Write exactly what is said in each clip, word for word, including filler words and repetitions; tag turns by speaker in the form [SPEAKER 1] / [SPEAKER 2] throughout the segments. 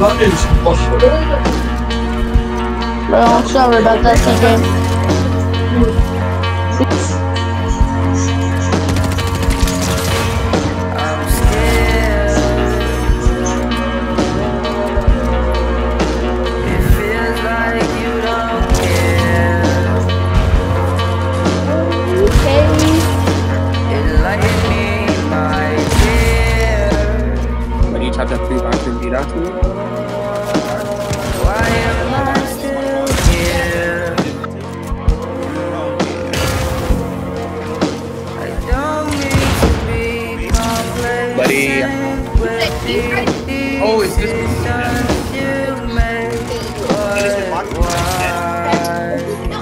[SPEAKER 1] Well, sorry about that, C J.
[SPEAKER 2] Type that free box and beat out to me.
[SPEAKER 3] Why am I still here? I don't need to be complacent with the
[SPEAKER 2] oh, it's this
[SPEAKER 3] decisions you make. But why?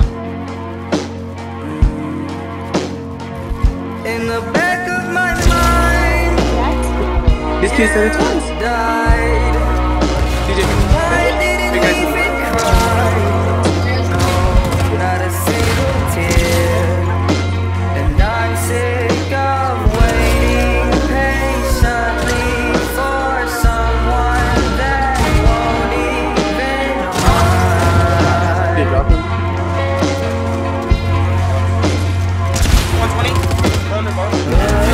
[SPEAKER 3] In the back of my mind,
[SPEAKER 2] this kid said it twice.
[SPEAKER 3] Died.
[SPEAKER 2] D J,
[SPEAKER 3] I didn't even cry. No, not a single tear. And I'm sick of waiting patiently for someone that won't even mind.
[SPEAKER 2] Did you drop him? one twenty?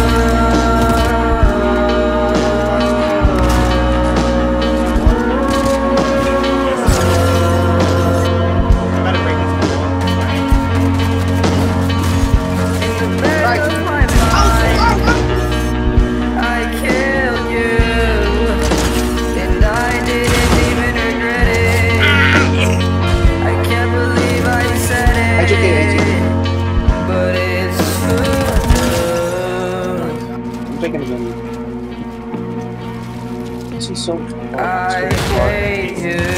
[SPEAKER 2] This is so
[SPEAKER 3] I hate you.